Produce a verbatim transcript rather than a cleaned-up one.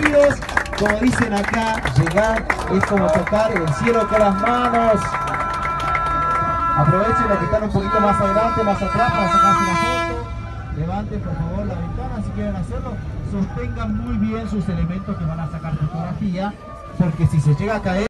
nervios. Como dicen acá, llegar es como tocar el cielo con las manos. Aprovechen los que están un poquito más adelante, más atrás, para sacarse una foto. Levanten por favor la ventana si quieren hacerlo. Sostengan muy bien sus elementos que van a sacar fotografía, porque si se llega a caer